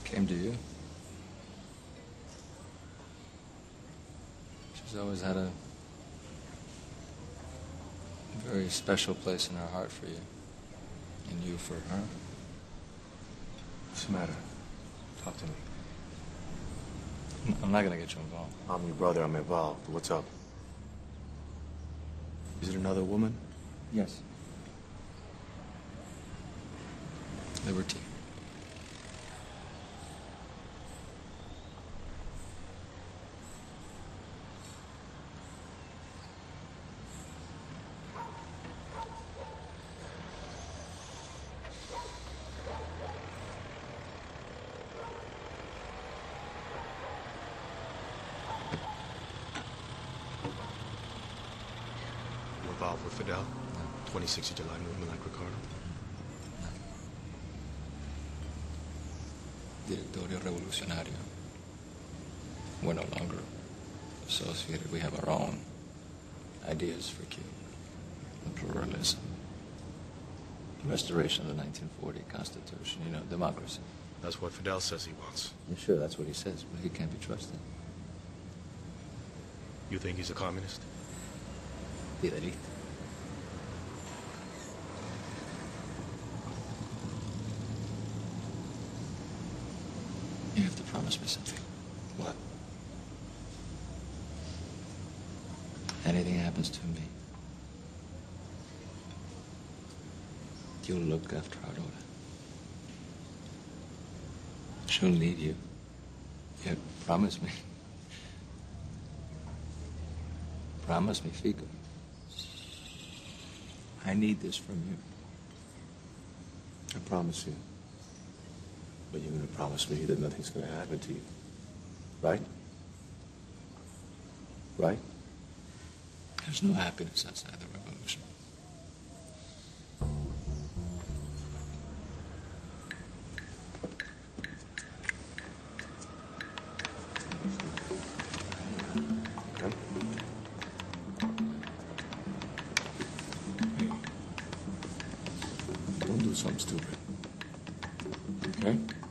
Came to you. She's always had a very special place in her heart for you. And you for her. What's the matter? Talk to me. I'm not gonna get you involved. I'm your brother. I'm involved. What's up? Is it another woman? Yes. Liberty. Involved with Fidel? 26th of July movement like Ricardo? Directorio Revolucionario. We're no longer associated. We have our own ideas for Cuba. The pluralism. The restoration of the 1940 Constitution. You know, democracy. That's what Fidel says he wants. Yeah, sure, that's what he says, but he can't be trusted. You think he's a communist? Fidelista. You have to promise me something. What? Anything happens to me, you'll look after Aurora. She'll need you. You promise me. Promise me, Fico. I need this from you. I promise you. But you're going to promise me that nothing's going to happen to you. Right? Right? There's no happiness outside the revolution. Okay? Don't do something stupid. Okay?